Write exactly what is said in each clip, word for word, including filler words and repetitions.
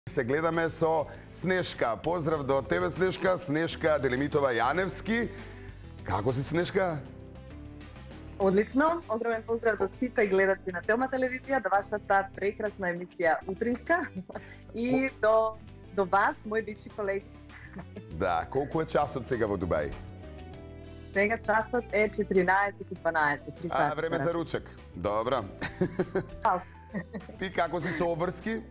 Се гледаме со Снежка. Поздрав до тебе, Снежка. Снежка Делимитова Јаневски. Како си, Снежка? Одлично. Огромен поздрав до сите гледачи на Телма телевизија, до вашата прекрасна емисија Утринска и до, до вас, мои бивши колеги. Да, колку е часот сега во Дубај? Сега часот е четиринаесет и дванаесет. А, време за ручек. Добро. Ти како си со обврски?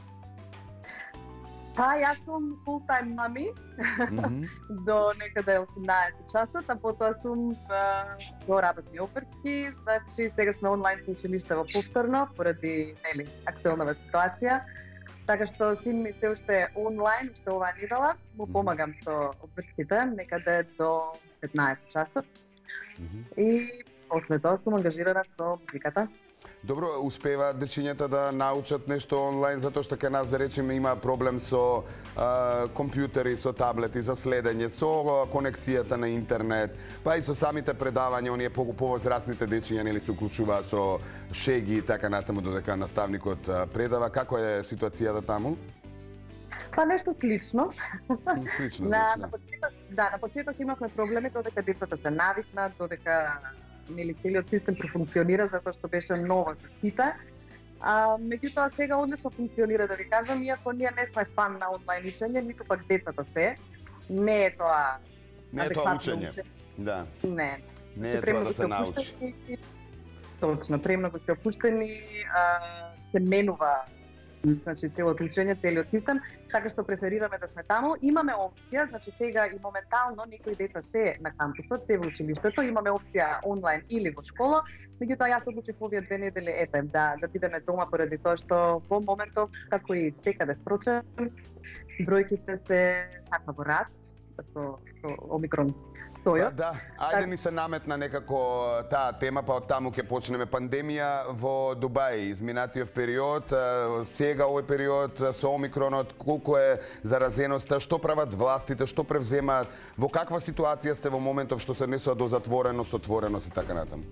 Па, јас сум full-time мами mm-hmm. до некаде осумнаесет часот, а потоа сум до работни обврски. Значи, сега сме онлайн со училиште во повторно, поради нели актуелнава ситуација. Така што син ми се уште онлайн, уште оваа недела, му помагам со обврските, некаде до петнаесет часот. Mm-hmm. И после тоа сум ангажирана со музиката. Добро, успева дечињата да научат нешто онлайн, затоа што кај нас, да речеме, има проблем со а, компјутери, со таблети за следење, со конекцијата на интернет, па и со самите предавања, оние повозрасните дечиња нели се уклучуваат со шеги и така натаму додека наставникот предава. Како е ситуацијата таму? Па нешто слично. Слично, на, на почеток, да, на почеток имавме проблеми додека децата се навикнат, додека нели целиот систем профункционира затоа што беше ново за сите. А меѓутоа сега одлично функционира, да ви кажам, иако ние не сме фан на онлайн учење, ниту пак децата се. Не е тоа Не е тоа учење. Да. Не. Не е тоа да се научи. Точно, премногу се опуштени, а, се менува значи целото учење, целиот систем, така што преферираме да сме таму. Имаме опција, значи сега и моментално некои деца се на кампусот, се во училиштето, имаме опција онлайн или во школа. Меѓутоа јас одлучив овие две недели ете да да бидеме дома поради тоа што во моментов, како и секаде впрочем, бројките се така во раст со со омикрон. Да, да, ајде ни се наметна некако таа тема, па од таму ќе почнеме. Пандемија во Дубај, изминатиот период, сега овој период со омикронот, колку е заразеноста, што прават властите, што превземаат, во каква ситуација сте во моментов што се несува до затвореност, отвореност и така натаму?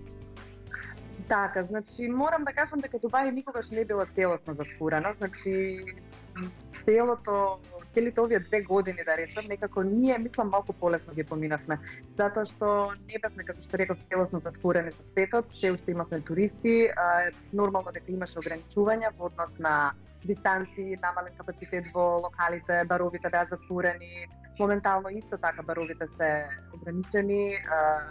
Така, значи морам да кажам дека Дубај никогаш не била целосно затворена, значи целото, целите овие две години, да речем, некако ние, мислам, малку полесно ги поминавме. Затоа што не бевме, како што реков, целосно затворени со светот, се уште имавме туристи, а, нормално дека имаше ограничувања во однос на дистанци, намален капацитет во локалите, баровите беа затворени, моментално исто така баровите се ограничени, а,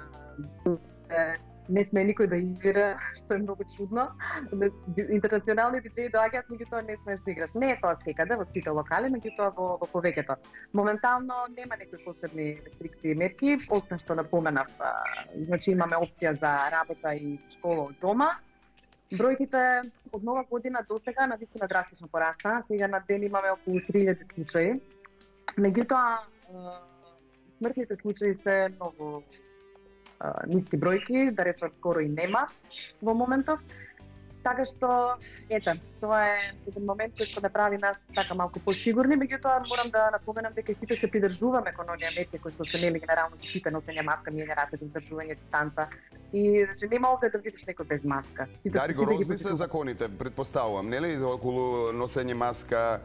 не сме никој да игра, што е многу чудно. Интернационални диџеи доаѓаат, меѓутоа не смееш да играш. Не е тоа секаде во сите локали, меѓутоа во, во повеќето. Моментално нема некои посебни рестрикции и мерки, освен што напоменав, значи имаме опција за работа и школа од дома. Бројките од нова година до сега навистина драстично порасна. Сега на ден имаме околу три илјади случаи. Меѓутоа смртните случаи се многу ниски бројки, да речем скоро и нема во моментов. Така што, ете, тоа е еден момент кој што не прави нас така малку посигурни, меѓутоа морам да напоменам дека сите се придржуваме кон оние мерки кои што се нели генерално сите носење маска, миење раце, издржување дистанца. И значи нема овде да видиш некој без маска. Да, ригорозни се законите, предпоставувам, нели, околу носење маска.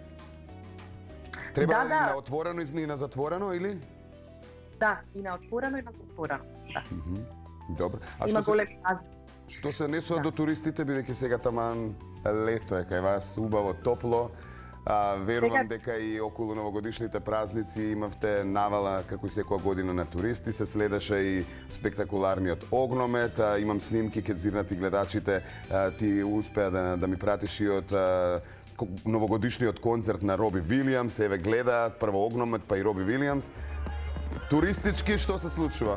Треба да, и да. на отворено и на затворено или? Да, и на отворено и на затворено. Да. Mm-hmm. Добро. А Има што големи се, што се несува да. До туристите, бидејќи сега таман лето е кај вас, убаво, топло. А, верувам сега... дека и околу новогодишните празници имавте навала, како и секоја година, на туристи. Се следеше и спектакуларниот огномет. А, имам снимки, ке зирнати гледачите. А, ти успеа да, да ми пратиш и од а, новогодишниот концерт на Роби Вилијамс. Еве гледаат прво огномет, па и Роби Вилијамс. Туристички, што се случува?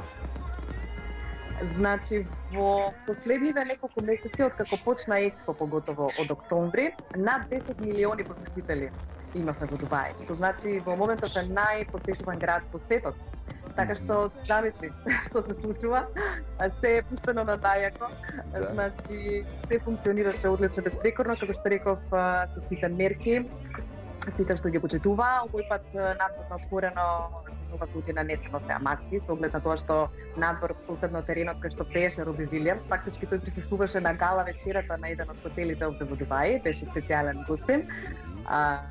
Значи, во последниве неколку месеци, откако почна Експо, поготово од октомври, над десет милиони посетители имавме во Дубај. Што значи, во моментот е најпосетуван град по светот. Така што, замисли што се случува, се е пуштено на најако. Да. Значи, се функционираше одлично, безпрекорно, како што реков, со сите мерки, сите што ги почитуваа. Овој пат надвор отворено нова година не се носеа маски, со оглед на тоа што надвор, посебно теренот кај што пееше Роби Вилијамс, фактички тој присуствуваше на гала вечерата на еден од хотелите овде во Дубај, беше специјален гостин. А,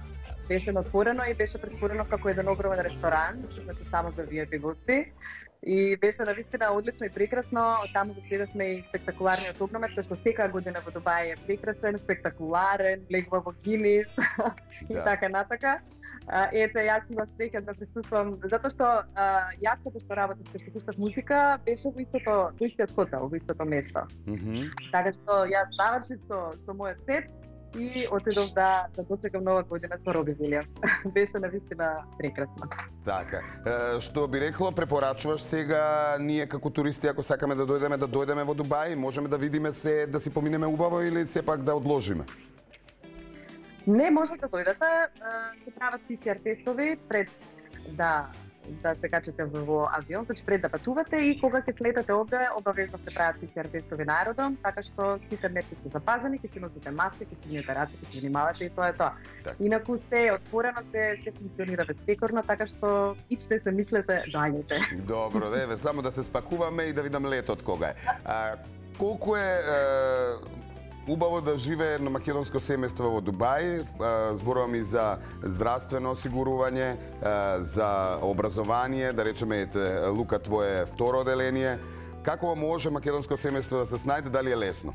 беше отворено и беше претворено како еден огромен ресторан, значи само за ви ай пи гости. И беше навистина одлично и прекрасно. Таму го следевме и спектакуларниот огромет, кој што секаа година во Дубај е прекрасен, спектакуларен, влегува во Гинис и Да. така натака. А, ете, јас имам среќа да присуствувам, затоа што а, јас като што работам што што пуштав музика, беше во истото, во истиот хотел, во истото место. Мгм. Така што јас завршив со, со мојот сет и отидов да, да дочекам нова година со Роби Вилијамс. Беше навистина прекрасно. Така. Е, што би рекло, препорачуваш сега ние како туристи, ако сакаме да дојдеме, да дојдеме во Дубај, можеме да видиме се, да си поминеме убаво или сепак да одложиме? Не може да дојдете, се прават пи си ар тестови пред да да се качите во авион, значи пред да патувате и кога ќе слетате овде, обавезно се прават пи си ар тестови на аеродром, така што сите мерки се запазени, ќе си носите маски, ќе си миете раце, ќе се внимавате и тоа е тоа. Так. Инаку се е отворено, се се функционира безпекорно, така што ичте се мислете, доаѓајте. Добро, еве, само да се спакуваме и да видам летот кога е. А, колку е, е убаво да живее едно македонско семејство во Дубај, а, зборувам и за здравствено осигурување, а, за образование, да речеме, ете, Лука, твое второ оделение. Како може македонско семејство да се снајде, дали е лесно?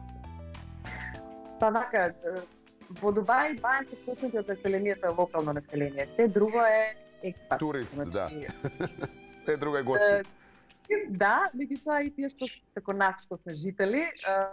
Па вака, во Дубај дваесет проценти од населението е локално население, се друго е експат. Турист, Значи, да. Се друга гости. Е, Да, меѓутоа и тие што како нас што сме жители, е,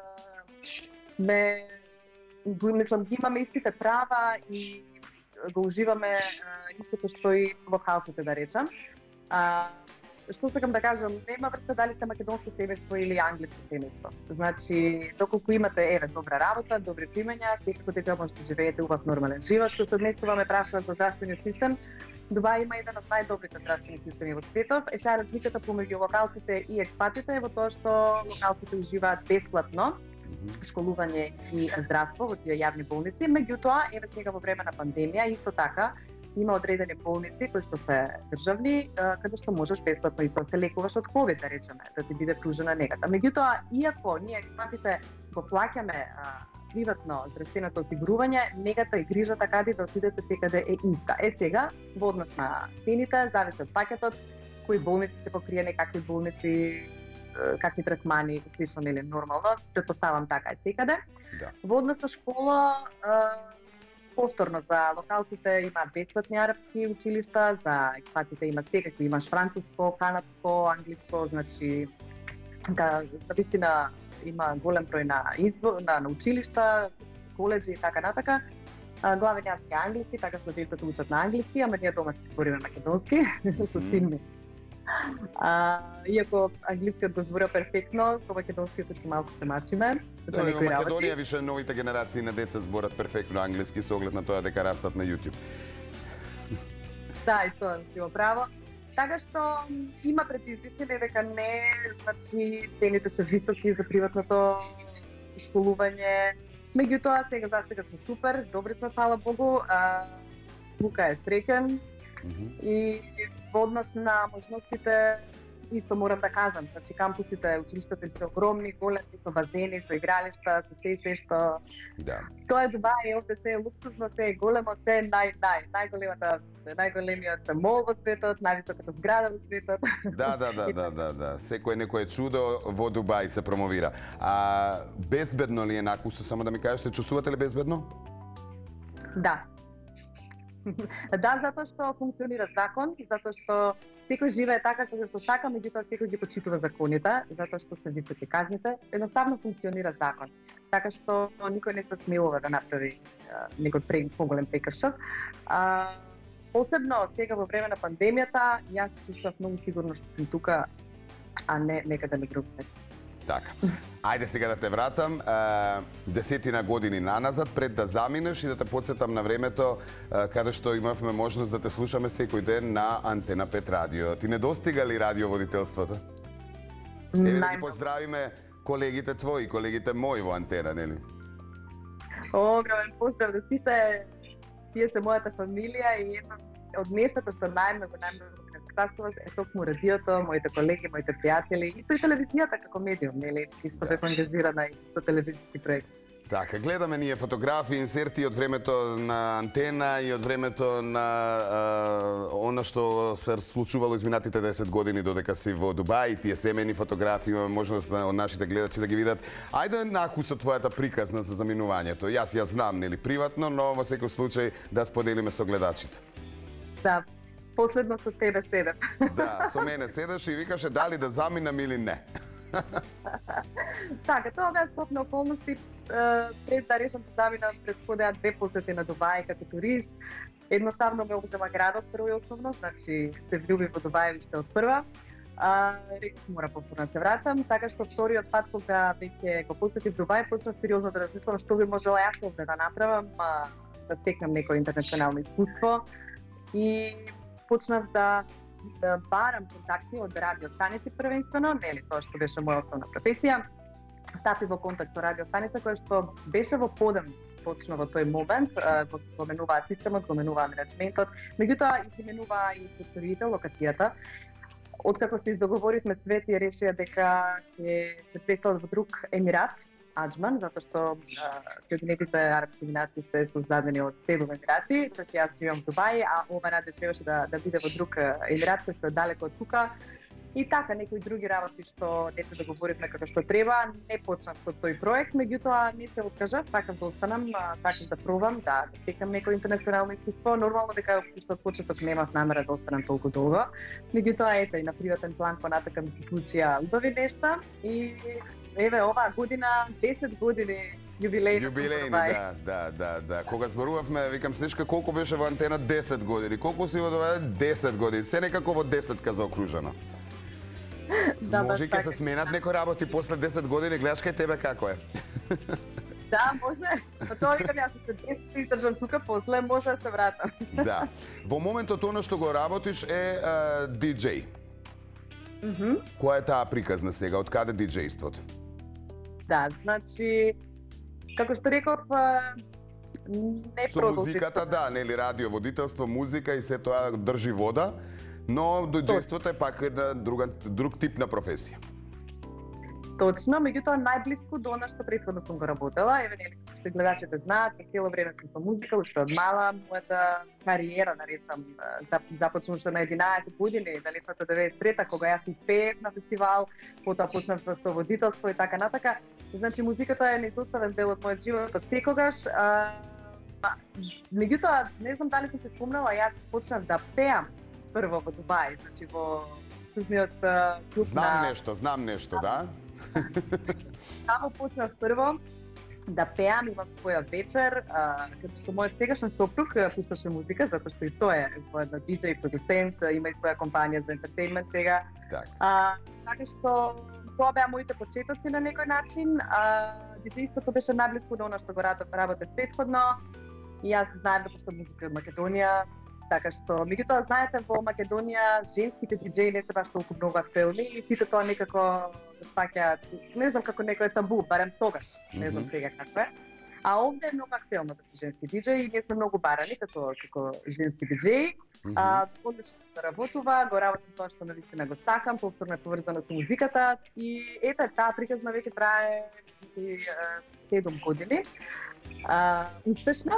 ме го мислам ги имаме истите права и го уживаме е, истото што и локалците, да речам. А, што сакам да кажам, нема врска дали сте македонско семејство или англиско семејство. Значи, доколку имате еве добра работа, добри примања, секако дека можете да живеете убав нормален живот, што се однесува ме прашаат за здравствениот систем. Дубај има еден од најдобрите здравствени системи во светот. Е сега разликата помеѓу локалците и експатите е во тоа што локалците уживаат бесплатно школување и здравство во тие јавни болници. Меѓутоа, еве сега во време на пандемија исто така има одредени болници кои што се државни, каде што можеш бесплатно и да се лекуваш од ковид, да речеме, да ти биде пружена негата. Меѓутоа, иако ние експатите го плаќаме приватно здравственото осигурување, негата и грижата каде да отидете секаде е иста. Е сега, во однос на цените, зависи од пакетот, кои болници се покриени, какви болници, какви третмани, слично нели нормално, претпоставам така е секаде. Да. Во однос на школа, повторно за локалците имаат бесплатни арапски училишта, за експатите имаат секакви, имаш француско, канадско, англиско, значи да, навистина има голем број на избор, на, на училишта, коледжи и така натака. Главен јазик е англиски, така што децата учат на англиски, ама ние дома се збориме македонски со син ми. А, иако англискиот го зборува перфектно, со македонскиот уште малку се мачиме. Да, во Македонија више новите генерации на деца зборат перфектно англиски со оглед на тоа дека растат на YouTube. Да, и тоа си го право. Така што има предизвици дека не, значи цените се високи за приватното школување. Меѓутоа сега за сега сме супер, добри сме, фала Богу. А, Лука е среќен. Mm -hmm. И во однос на можностите, исто морам да кажам, значи кампусите, училиштата се огромни, големи, со базени, со игралишта, со се се што... Да. Тоа е Дубај, овде се е луксузно, се е големо, се е нај, нај, најголемата, најголемиот мол во светот, највисоката зграда во светот. Да, да, да, да, да, да. Секој некое чудо во Дубај се промовира. А безбедно ли е накусо, само да ми кажете, чувствувате ли безбедно? Да. Да, затоа што функционира закон, затоа што секој живее така како што сака, меѓутоа секој ги почитува законите, затоа што се високи казните, едноставно функционира закон. Така што никој не се смелува да направи некој поголем прекршок. А, посебно сега во време на пандемијата, јас се чувствував многу сигурно што сум тука, а не некаде на друг место. Така. Ајде сега да те вратам е, десетина години наназад, пред да заминеш и да те подсетам на времето е, каде што имавме можност да те слушаме секој ден на Антена пет радио. Ти не достига ли радиоводителството? Еве да ги поздравиме колегите твои, колегите мои во Антена, нели? Огромен поздрав за сите, тие се мојата фамилија и едно од местата што најмногу, најмногу стасува е токму радиото, моите колеги, моите пријатели и со телевизијата како медиум, нели? Исто бев ангажирана и со телевизиски проекти. Така, гледаме ние фотографии, инсерти од времето на Антена и од времето на а, она што се случувало изминатите десет години додека си во Дубај, тие семени фотографии, имаме можност на, од нашите гледачи да ги видат. Ајде накусо твојата приказна за заминувањето. Јас ја знам, нели, приватно, но во секој случај да споделиме со гледачите. Да, последно со тебе седам. Да, со мене седаш и викаше дали да заминам или не. Така, тоа беа скопни околности. Пред да решам да заминам, предходеа две посети на Дубај како турист. Едноставно ме обзема градот прво и основно, значи се влюби во Дубај уште од прва. А, реков мора повторно да се вратам, така што вториот пат кога веќе го посетив Дубај, почнав сериозно да размислам што би можела јас овде да направам, а, да стекнам некој интернационално искуство и почнав да да барам контакти од радиостаници првенствено, нели тоа што беше моја основна професија. Стапи во контакт со радиостаница која што беше во подем точно во тој момент, го споменуваа системот, го менуваа менеджментот, меѓутоа и се менуваа и состојбите, локацијата. Откако се издоговоривме све, тие решија дека ќе се претелат во друг емират, Аџман, затоа што Соединетите арапски емирати се создадени од седум емирати, значи јас живеам во Дубај, а ова радио требаше да, да биде во друг емират, кој што е далеко од тука. И така, некои други работи што не се договоривме како што треба, не почнав со тој проект, меѓутоа не се откажав, сакам да останам, сакам да пробам, да стекнам некој интернационално искуство. Нормално дека уште од почеток немав намера да останам толку долго, меѓутоа ето и на приватен план понатака ми се случија убави нешта и еве оваа година десет години јубилеј. Јубилејни, да, да, да, да. Кога зборувавме, викам Снежка, колку беше во Антена десет години, колку си во десет години, се некако во десетка заокружено. Да, може ќе се сменат некои работи после десет години, гледаш кај тебе како е. Да, може. Па тоа викам јас се десет и издржам тука, после може да се вратам. Да. Во моментот она што го работиш е uh, диџеј. Mm -hmm. Која е таа приказна сега? Од каде диџејството? Да, значи, како што реков, не со музиката, да, нели, радиоводителство, музика и се тоа држи вода, но диџејството е пак една друга, друг тип на професија. Точно, меѓутоа најблиску до она што претходно сум го работела, еве нели што гледачите знаат, цело време сум со музика, уште од мала, мојата кариера, да речам, започна уште на единаесет години, далечната деветдесет и трета, кога јас и пеев на фестивал, потоа почнав со водителство и така натака. Значи музиката е неизоставен дел од мојот живот од секогаш. Меѓутоа, не знам дали сум се спомнала, јас почнав да пеам прво во Дубај, значи во клубниот клуб. Знам нешто, знам нешто, да. Само почнав прво да пеам, имам своја вечер, като што мојот сегашен сопруг пушташе музика, затоа што и тој е воедно диџеј, продуцент, има и своја компанија за ентертејнмент сега. Так. А, така што тоа беа моите почетоци на некој начин. Диџејството беше најблиску до она што го работев претходно. И јас знаев да пуштам музика од Македонија. Така што, меѓутоа, знаете, во Македонија женските диџеи не се баш толку многу актуелни и сите тоа некако спаќаат, не знам како некој табу, барем тогаш, не знам сега како е. А овде е многу актуелно да си женски диџеи и ние сме многу барани како, како женски диџеи. Mm -hmm. Одлично да работува, го работам тоа што навистина го сакам, повторно е поврзано со музиката и ете, таа приказна веќе трае седум години. А, успешно.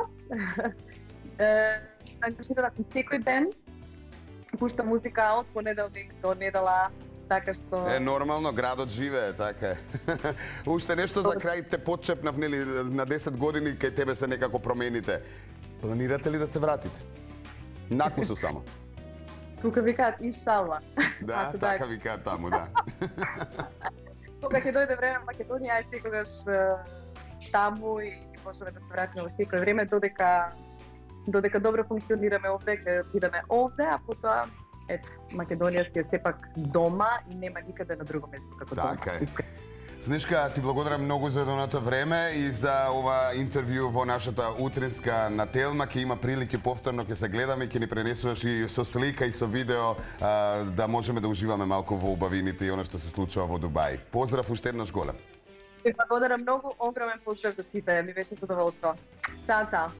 Ангажирана сум секој ден, пуштам музика од понеделник до недела, така што... Е, нормално, градот живее, така е. Уште нешто за крај те подчепнав, нели, на десет години кај тебе се некако промените. Планирате ли да се вратите? Накусу само. Тука викаат иншалла. Да, така викаат таму, да. Кога ќе дојде време в Македонија, е секогаш таму и можеме да се вратиме во секој време, додека додека добро функционираме овде, ќе бидеме овде, а потоа ето, Македонија си е сепак дома и нема никаде на друго место како дома. Така е. Снежка, ти благодарам многу за одоното време и за ова интервју во нашата утринска на Телма. Ќе има прилики повторно ќе се гледаме и ќе ни пренесуваш и со слика и со видео а, да можеме да уживаме малку во убавините и она што се случува во Дубај. Поздрав уште еднаш голем. Ви благодарам многу, огромен поздрав за сите, ми беше задоволство. Чао, чао.